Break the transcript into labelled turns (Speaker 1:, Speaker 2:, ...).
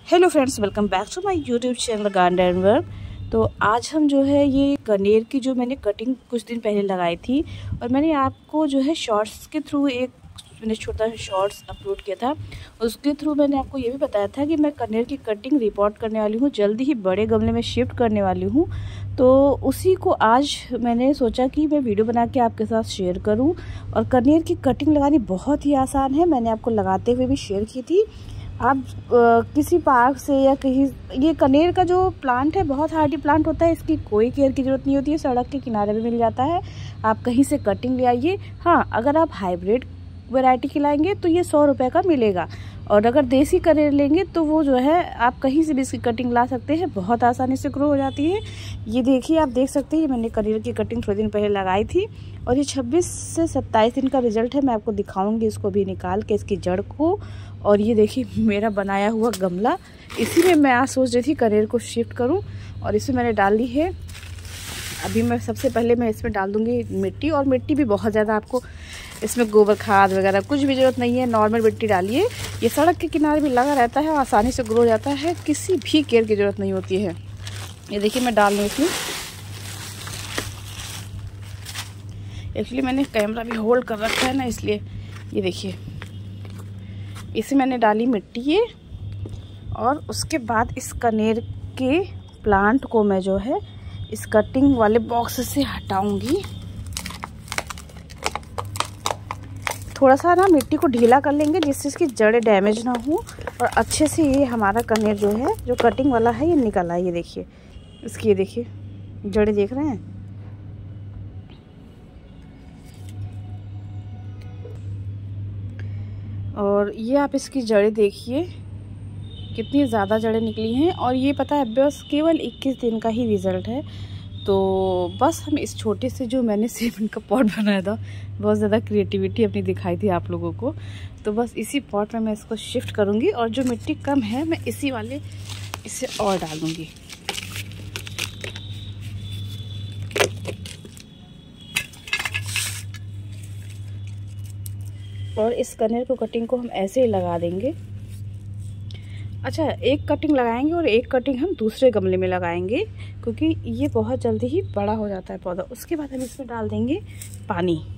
Speaker 1: Hello friends, welcome back to my YouTube channel garden work. तो आज हम जो है ये कनेर की जो मैंने कटिंग कुछ दिन पहले लगाई थी और मैंने आपको जो है शॉर्ट्स के थ्रू मैंने छोटा सा शॉर्ट्स अपलोड किया था। उसके थ्रू मैंने आपको ये भी बताया था कि मैं कनेर की कटिंग रिपोर्ट करने वाली हूँ, जल्दी ही बड़े गमले में शिफ्ट करने वाली हूँ। तो उसी को आज मैंने सोचा कि मैं वीडियो बना के आपके साथ शेयर करूँ। और कनेर की कटिंग लगानी बहुत ही आसान है, मैंने आपको लगाते हुए भी शेयर की थी। आप किसी पार्क से या कहीं, ये कनेर का जो प्लांट है बहुत हार्डी प्लांट होता है, इसकी कोई केयर की ज़रूरत नहीं होती है, सड़क के किनारे भी मिल जाता है। आप कहीं से कटिंग ले आइए। हाँ, अगर आप हाइब्रिड वैरायटी की लाएंगे तो ये 100 रुपये का मिलेगा, और अगर देसी कनेर लेंगे तो वो जो है आप कहीं से भी इसकी कटिंग ला सकते हैं, बहुत आसानी से ग्रो हो जाती है। ये देखिए, आप देख सकते हैं मैंने कनेर की कटिंग थोड़े दिन पहले लगाई थी और ये 26 से 27 दिन का रिजल्ट है। मैं आपको दिखाऊंगी इसको भी निकाल के, इसकी जड़ को। और ये देखिए मेरा बनाया हुआ गमला, इसी में मैं आज सोच रही थी कनेर को शिफ्ट करूं, और इसमें मैंने डाली है। अभी मैं सबसे पहले मैं इसमें डाल दूंगी मिट्टी, और मिट्टी भी बहुत ज़्यादा आपको इसमें गोबर खाद वगैरह कुछ भी ज़रूरत नहीं है, नॉर्मल मिट्टी डालिए। ये सड़क के किनारे भी लगा रहता है, आसानी से ग्रो हो जाता है, किसी भी केयर की ज़रूरत नहीं होती है। ये देखिए मैं डाल रही हूँ इसमें। एक्चुअली मैंने कैमरा भी होल्ड कर रखा है ना, इसलिए। ये देखिए इसे मैंने डाली मिट्टी ये, और उसके बाद इस कनेर के प्लांट को मैं जो है इस कटिंग वाले बॉक्स से हटाऊंगी। थोड़ा सा ना मिट्टी को ढीला कर लेंगे जिससे इसकी जड़ें डैमेज ना हो, और अच्छे से ये हमारा कनेर जो है, जो कटिंग वाला है, ये निकल आए। ये देखिए इसकी, ये देखिए जड़ें देख रहे हैं। और ये आप इसकी जड़ें देखिए कितनी ज़्यादा जड़ें निकली हैं, और ये पता है बस केवल 21 दिन का ही रिज़ल्ट है। तो बस हम इस छोटे से जो मैंने सीमेंट का पॉट बनाया था, बहुत ज़्यादा क्रिएटिविटी अपनी दिखाई थी आप लोगों को, तो बस इसी पॉट में मैं इसको शिफ्ट करूँगी, और जो मिट्टी कम है मैं इसी वाले इसे और डाल दूँगी। और इस कनेर को कटिंग को हम ऐसे ही लगा देंगे। अच्छा, एक कटिंग लगाएंगे और एक कटिंग हम दूसरे गमले में लगाएंगे, क्योंकि ये बहुत जल्दी ही बड़ा हो जाता है पौधा। उसके बाद हम इसमें डाल देंगे पानी।